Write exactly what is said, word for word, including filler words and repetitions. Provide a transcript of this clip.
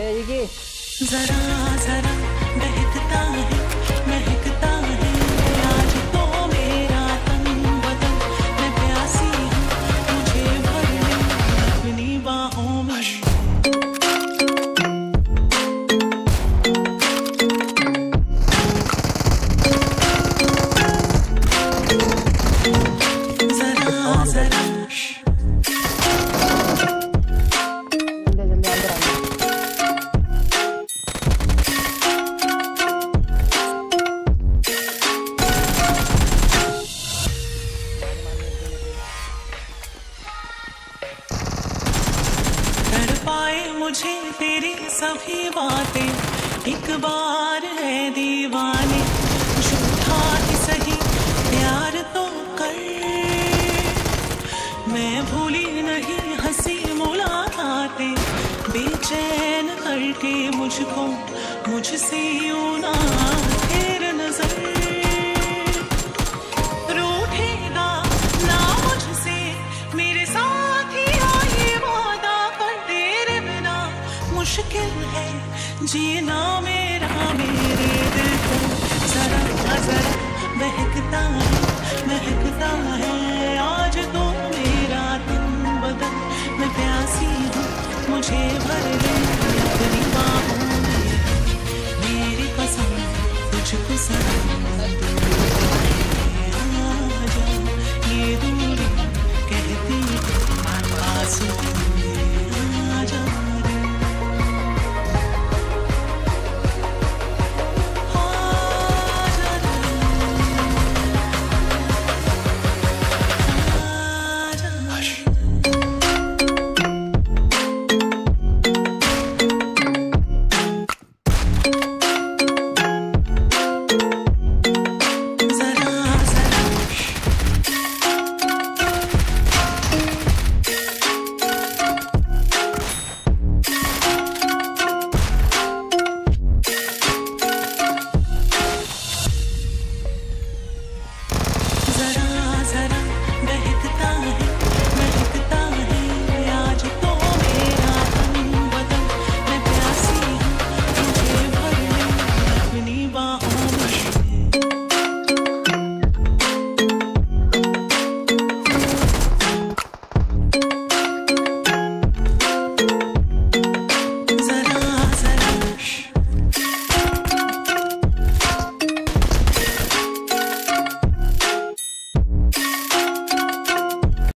जरा जरा बहकता है महकता है आज तो मेरा तन बदन, मैं प्यासी हूँ मुझे भर ले अपनी बाहों में। जरा जरा पाए मुझे तेरी सभी बातें, एक बार है दीवाने, झूठा ही सही प्यार तो कर, मैं भूली नहीं हंसी मुलाकातें, बेचैन करके मुझको मुझसे यूं ना फेर नजर, रूठेगा ना मुझसे मेरे साथ ही आए वादा कर, तेरे बिना मुश्किल है जीना मेरा मेरे दिल को। जरा जरा बहकता है महकता है आज तो मेरा तन बदन, मैं प्यासी हूँ मुझे